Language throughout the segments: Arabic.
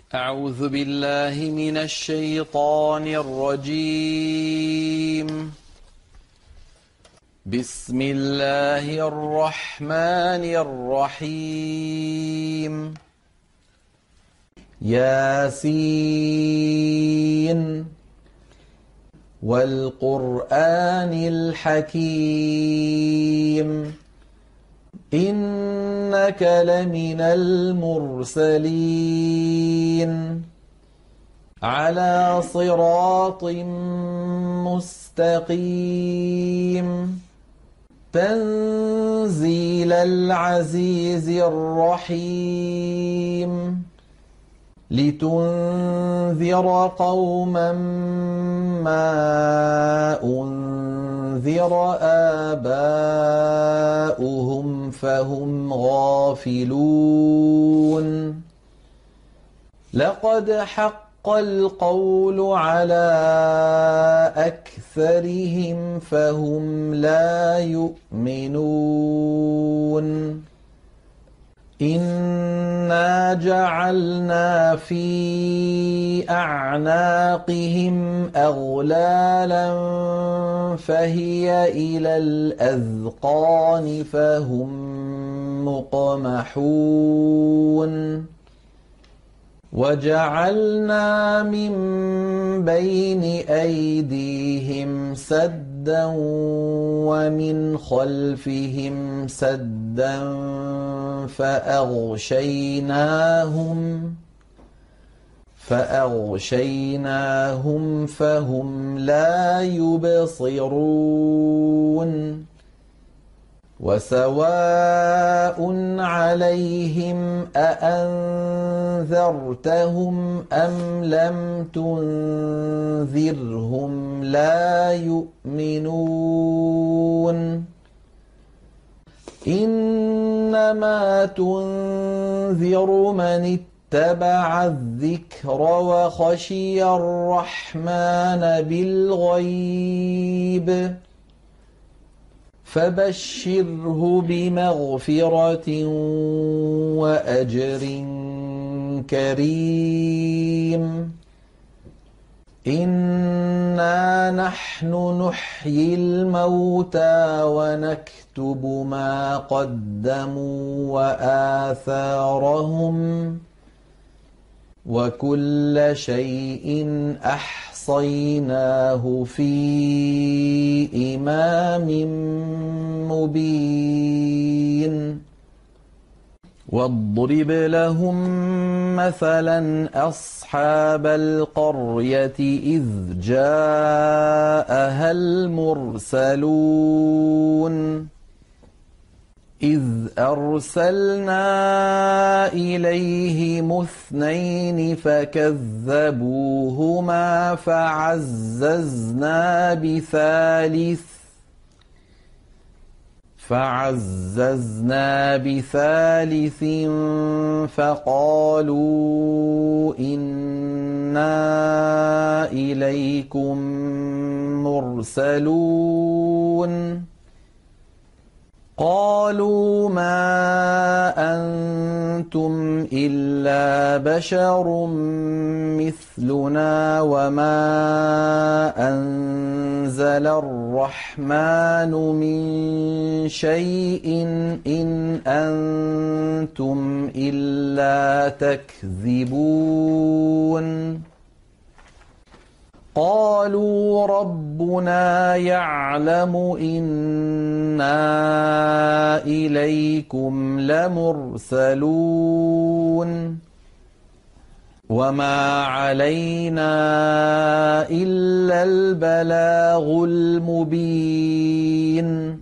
أعوذ بالله من الشيطان الرجيم. بسم الله الرحمن الرحيم. ياسين والقرآن الحكيم إنك لمن المرسلين على صراط مستقيم تنزيل العزيز الرحيم لتنذر قوما ما أنذر آباؤهم فهم غافلون لقد حق القول على أكثرهم فهم لا يؤمنون إنا جعلنا في أعناقهم أغلالا فهي إلى الأذقان فهم مقمحون وجعلنا من بين أيديهم سدا ومن خلفهم سدا فأغشيناهم فهم لا يبصرون وسواء عليهم أأنذرتهم أم لم تنذرهم لا يؤمنون إنما تنذر من اتبع الذكر وخشي الرحمن بالغيب فبشره بمغفرة وأجر كريم إنا نحن نحيي الموتى ونكتب ما قدموا وآثارهم وكل شيء أحصيناه في إمام مبين واضرب لهم مثلا أصحاب القرية إذ جاءها المرسلون إذ أرسلنا إليهم اثنين فكذبوهما فعززنا بثالث فقالوا إنا إليكم مرسلون قالوا ما أنتم إلا بشر مثلنا وما أنزل الرحمن من شيء إن أنتم إلا تكذبون قالوا ربنا يعلم إنا إليكم لمرسلون وما علينا إلا البلاغ المبين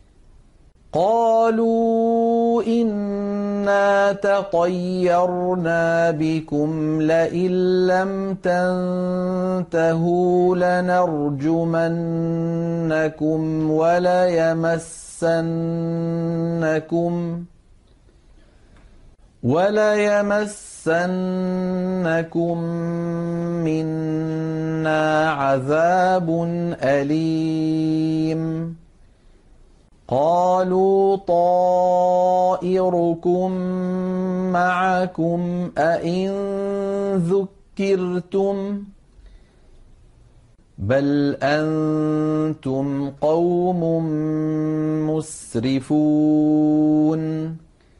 قالوا إنا تطيرنا بكم لئن لم تنتهوا لنرجمنكم وليمسنكم منا عذاب أليم قالوا طائركم معكم أئن ذكرتم بل أنتم قوم مسرفون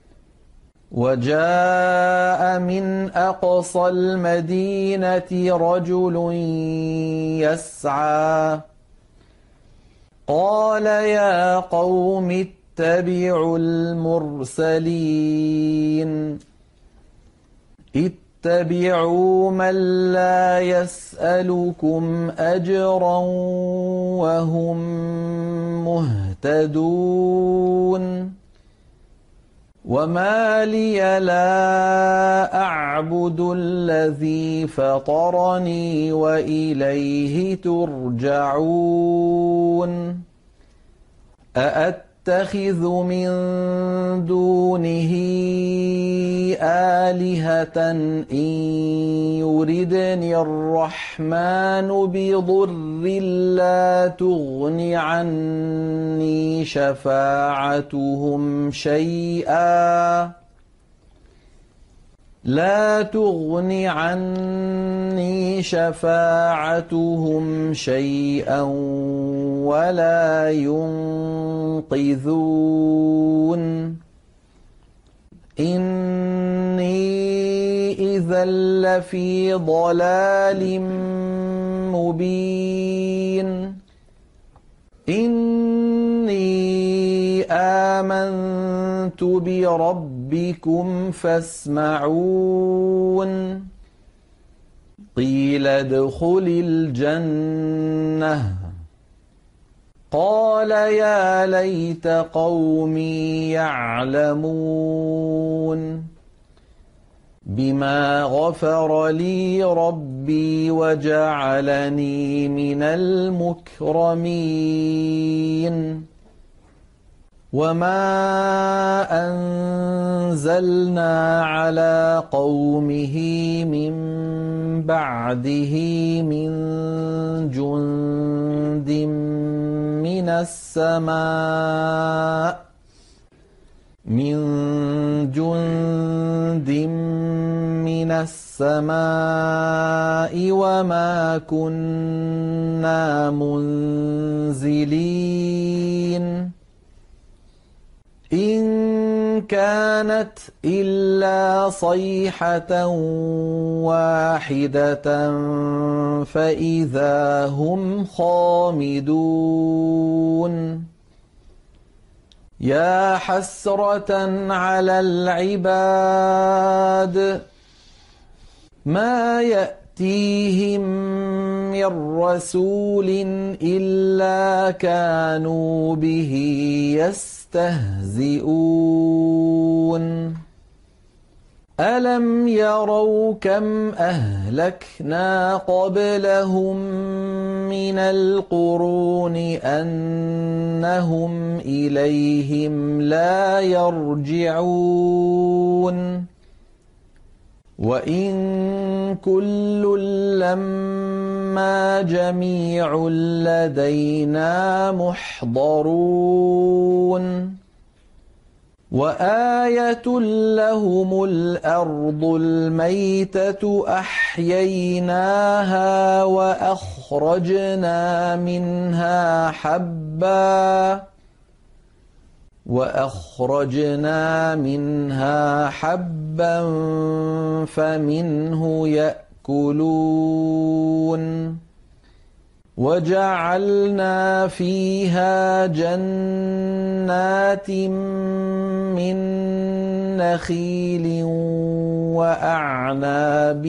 وجاء من أقصى المدينة رجل يسعى قال يا قوم اتبعوا المرسلين اتبعوا من لا يسألكم أجرا وهم مهتدون وما لي لا أعبد الذي فطرني وإليه ترجعون أأتخذ من دونه آلهة إن يردني الرحمن بضر لا تغن عني شفاعتهم شيئا ولا ينقذون إني إذا لفي ضلال مبين إني آمنت بربكم فاسمعون قيل ادخل الجنة قال يا ليت قومي يعلمون بما غفر لي ربي وجعلني من المكرمين وما أنزلنا على قومه من بعده من جند من السماء وما كنا منزلين إن كانت إلا صيحة واحدة فإذا هم خامدون يا حسرة على العباد ما يأتيهم من رسول إلا كانوا به يستهزئون ألم يروا كم أهلكنا قبلهم من القرون أنهم إليهم لا يرجعون وإن كل لما جميع لدينا محضرون وآية لهم الأرض الميتة أحييناها وأخرجنا منها حبا فمنه يأكلون وجعلنا فيها جنات من نخيل وأعناب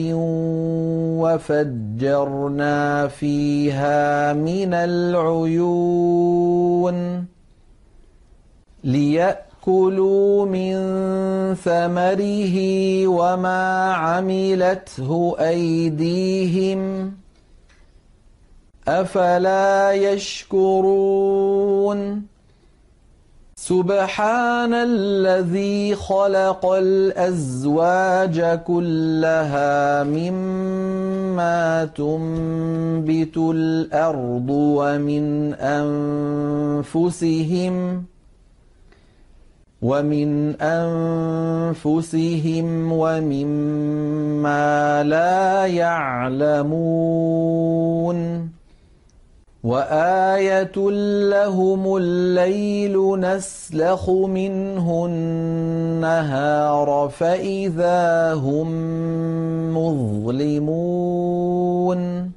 وفجرنا فيها من العيون ليأكلوا من ثمره وما عملته أيديهم أفلا يشكرون سبحان الذي خلق الأزواج كلها مما تنبت الأرض ومن أنفسهم ومما لا يعلمون وآية لهم الليل نسلخ منه النهار فإذا هم مظلمون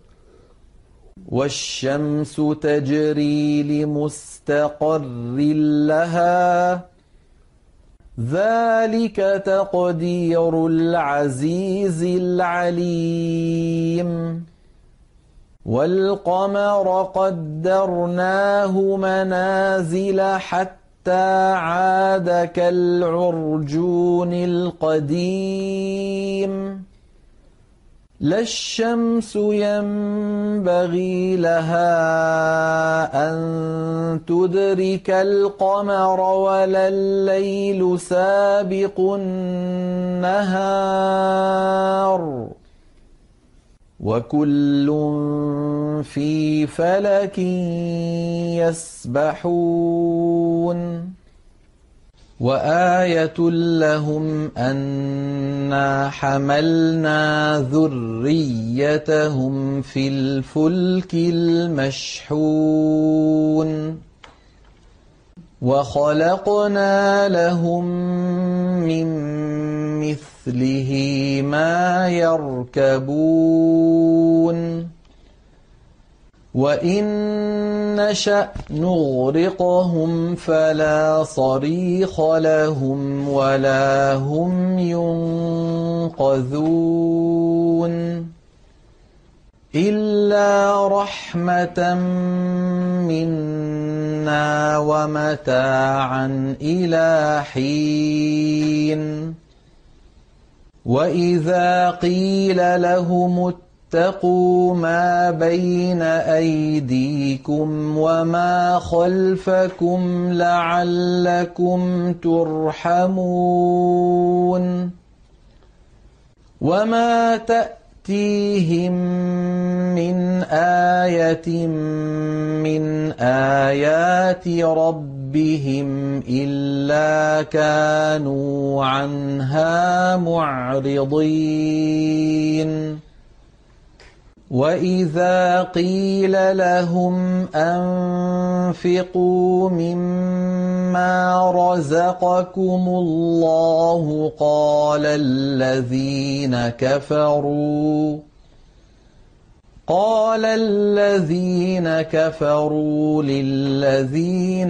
والشمس تجري لمستقر لها ذلك تقدير العزيز العليم والقمر قدرناه منازل حتى عاد كالعرجون القديم لا الشمس ينبغي لها أن تدرك القمر ولا الليل سابق النهار وكل في فلك يسبحون وآية لهم أنا حملنا ذريتهم في الفلك المشحون وخلقنا لهم من مثله ما يركبون وإن نشأ نغرقهم فلا صريخ لهم ولا هم ينقذون إلا رحمة منا ومتاعا إلى حين وإذا قيل لهم اتقوا ما بين أيديكم وما خلفكم لعلكم ترحمون وما تأتيهم من آية من آيات ربهم إلا كانوا عنها معرضين وإذا قيل لهم أنفقوا مما رزقكم الله قال الذين كفروا للذين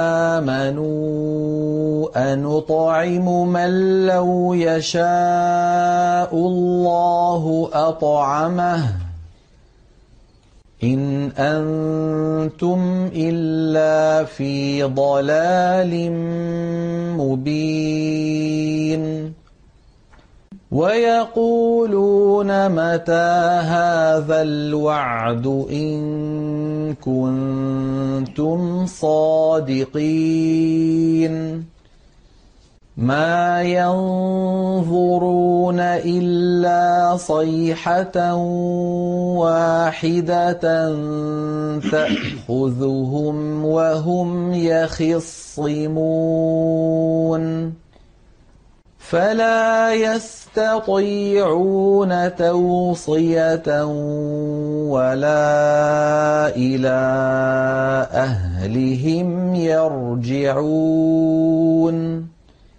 آمنوا أنطعم من لو يشاء الله أطعمه إن أنتم إلا في ضلال مبين ويقولون متى هذا الوعد إن كنتم صادقين ما ينظرون إلا صيحة واحدة تأخذهم وهم يخصمون فلا يستطيعون توصية ولا إلى أهلهم يرجعون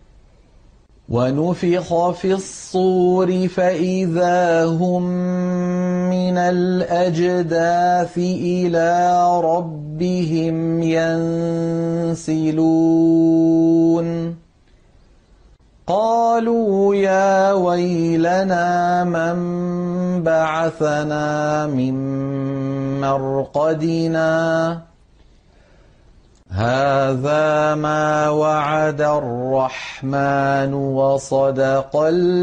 ونفخ في الصور فإذا هم من الأجداث إلى ربهم ينسلون قالوا يا ويلنا من بعثنا من مرقدنا هذا ما وعد الرحمن وصدق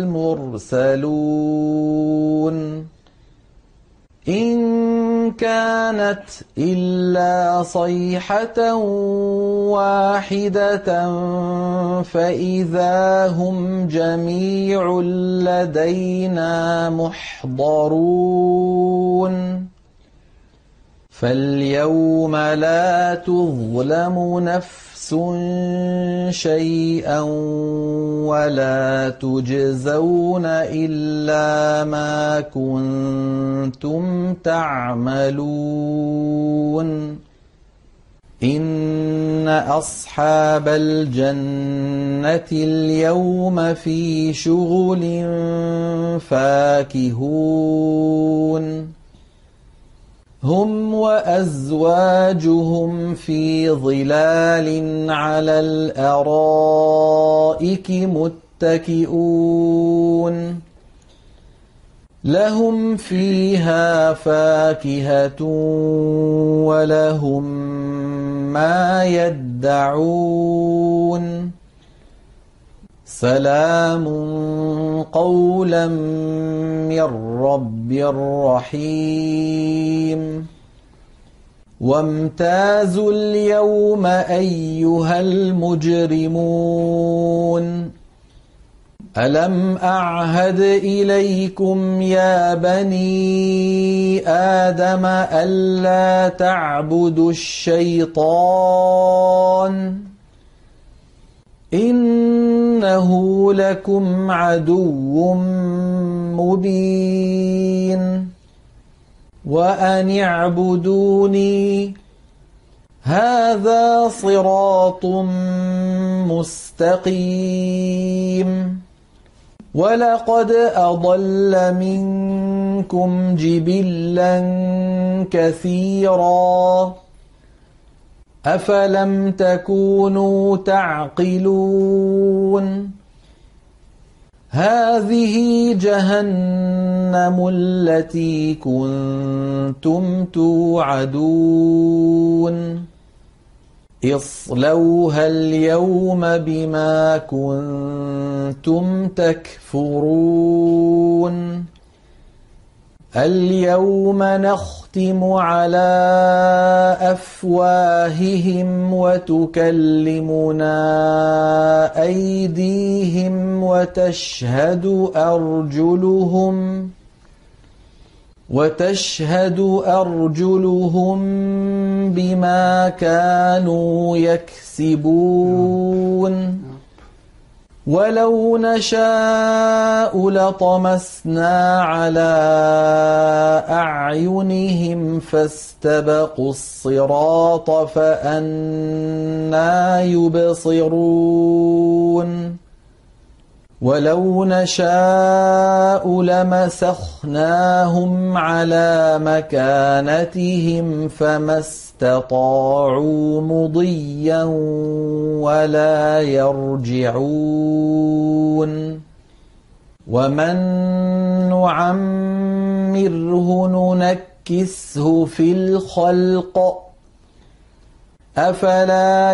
المرسلون إن كانت إلا صيحة واحدة فإذا هم جميع لدينا محضرون فاليوم لا تظلم نفس شيئا ولا تجزون إلا ما كنتم تعملون إن أصحاب الجنة اليوم في شغل فاكهون هم وأزواجهم في ظلال على الأرائك متكئون لهم فيها فاكهة ولهم ما يدعون سلام قولا من رب رحيم وامتازوا اليوم أيها المجرمون ألم أعهد إليكم يا بني آدم ألا تعبدوا الشيطان إنه لكم عدو مبين وأن اعبدوني هذا صراط مستقيم ولقد أضل منكم جبلا كثيرا أفلم تكونوا تعقلون هذه جهنم التي كنتم توعدون اصلوها اليوم بما كنتم تكفرون اليوم نختم على أفواههم وتكلمنا أيديهم وتشهد أرجلهم بما كانوا يكسبون ولو نشاء لطمسنا على أعينهم فاستبقوا الصراط فأنى يبصرون ولو نشاء لمسخناهم على مكانتهم فما استطاعوا مضيا ولا يرجعون ومن نعمره ننكسه في الخلق أفلا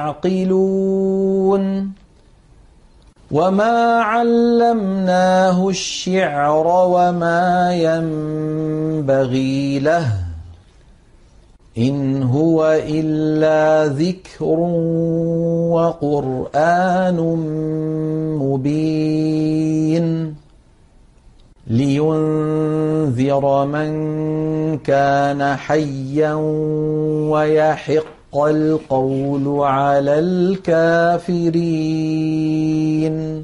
يعقلون وما علمناه الشعر وما ينبغي له إن هو إلا ذكر وقرآن مبين لينذر من كان حيا ويحق القول على الكافرين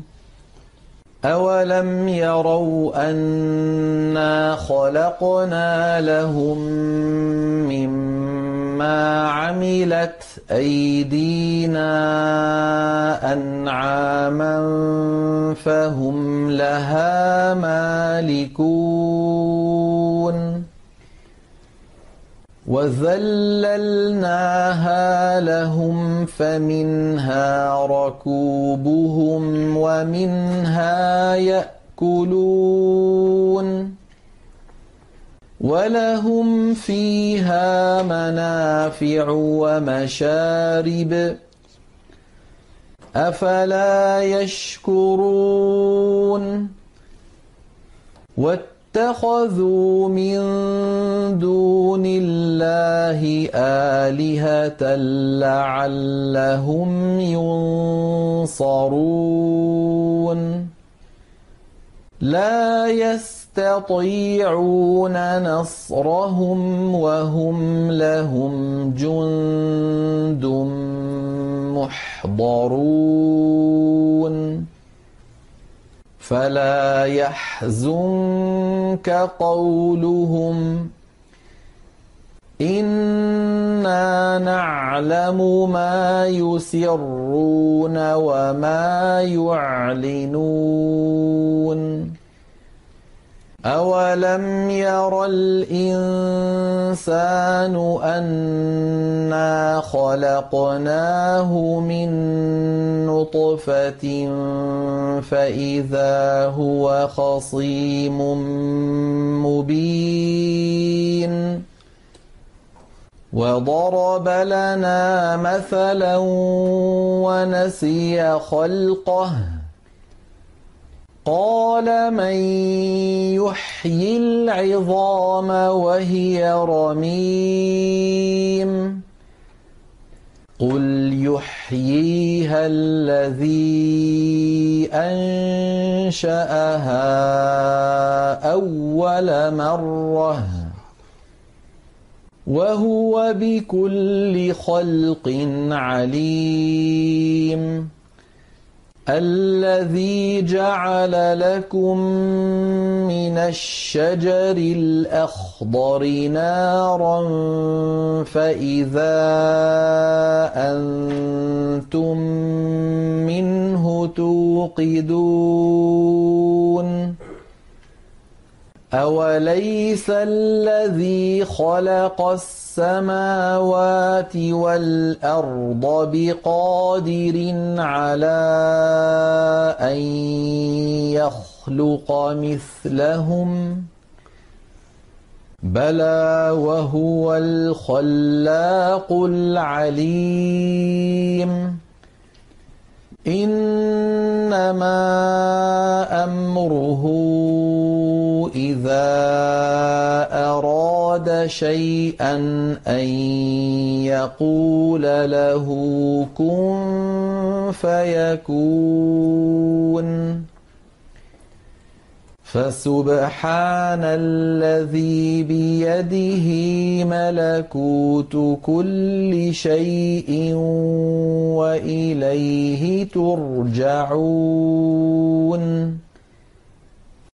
أولم يروا أنا خلقنا لهم مما عملت أيدينا أنعاما فهم لها مالكون وذللناها لهم فمنها ركوبهم ومنها يأكلون ولهم فيها منافع ومشارب أفلا يشكرون اتخذوا من دون الله آلهة لعلهم ينصرون لا يستطيعون نصرهم وهم لهم جند محضرون فلا يحزنك قولهم إنا نعلم ما يسرون وما يعلنون أولم ير الإنسان أنا خلقناه من نطفة فإذا هو خصيم مبين وضرب لنا مثلا ونسي خلقه قال من يحيي العظام وهي رميم قل يحييها الذي أنشأها أول مرة وهو بكل خلق عليم الذي جعل لكم من الشجر الأخضر نارا فإذا أنتم منه توقدون أوليس الذي خلق السماوات والأرض بقادر على أن يخلق مثلهم بلى وهو الخلاق العليم إنما أمره إذا أراد شيئا أن يقول له كن فيكون فسبحان الذي بيده ملكوت كل شيء وإليه ترجعون